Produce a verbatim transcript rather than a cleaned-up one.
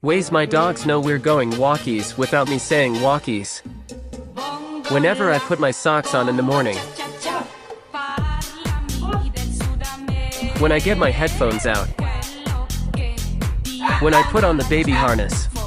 Ways my dogs know we're going walkies without me saying walkies. Whenever I put my socks on in the morning. When I get my headphones out. When I put on the baby harness.